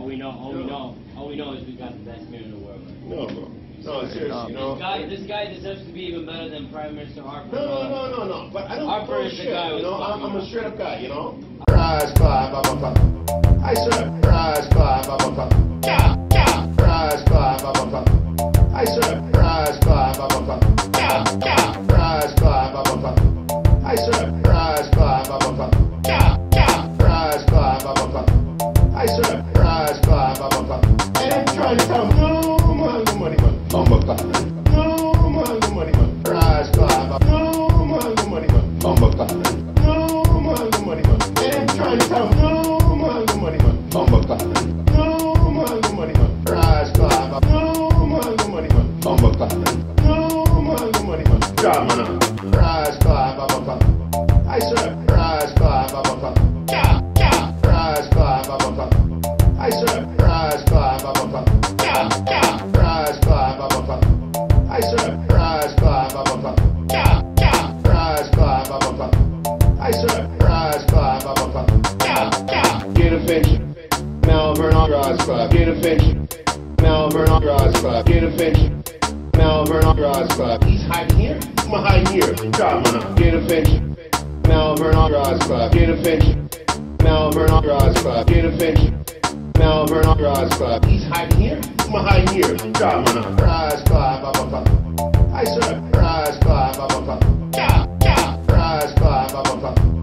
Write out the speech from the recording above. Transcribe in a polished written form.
All we know is we got the best mayor in the world. Right? No, bro. No, seriously, you know. This guy deserves to be even better than Prime Minister Harper. No. But I don't Harper is the guy, you know. I'm a straight up guy, you know. Rassclot, Bumbaclot. I swear, Rassclot, Bumbaclot. Yeah. Rassclot, Bumbaclot. I swear, Rassclot, Bumbaclot. Yeah. Rassclot, Bumbaclot. I swear, Rassclot, Bumbaclot. Yeah. Rassclot, Bumbaclot. I swear, Rassclot, Bumbaclot. And I'm trying to tell no man, Bumbaclot. No man, Rassclot, no man, Bumbaclot. No man, and I'm trying to tell no man, Bumbaclot. No man, Rassclot, no man, Bumbaclot. No man, drama now. Rassclot, Bumbaclot. I swear, Rassclot, Bumbaclot. Yeah. Rassclot, Bumbaclot. I swear, Rassclot, Bumbaclot. Yeah. Rassclot, Bumbaclot. I swear, Rassclot, Bumbaclot. Yeah. Rassclot, Bumbaclot. I swear, Rassclot, Bumbaclot. Yeah. Get a finch. Melbourne on Rassclot. Get a finch. Melbourne on Rassclot. Get a finch. Melbourne on Rassclot. He's hiding here. I'm hiding here. Drama now. Get a finch. Melbourne on Rassclot. Get a finch. Melbourne on Rassclot. Get a finch. Melbourne on Rassclot. He's hiding here. I'm hiding here. Drama now. Rassclot, Bumbaclot. I swear, Rassclot, Bumbaclot. Yeah. Rassclot, Bumbaclot.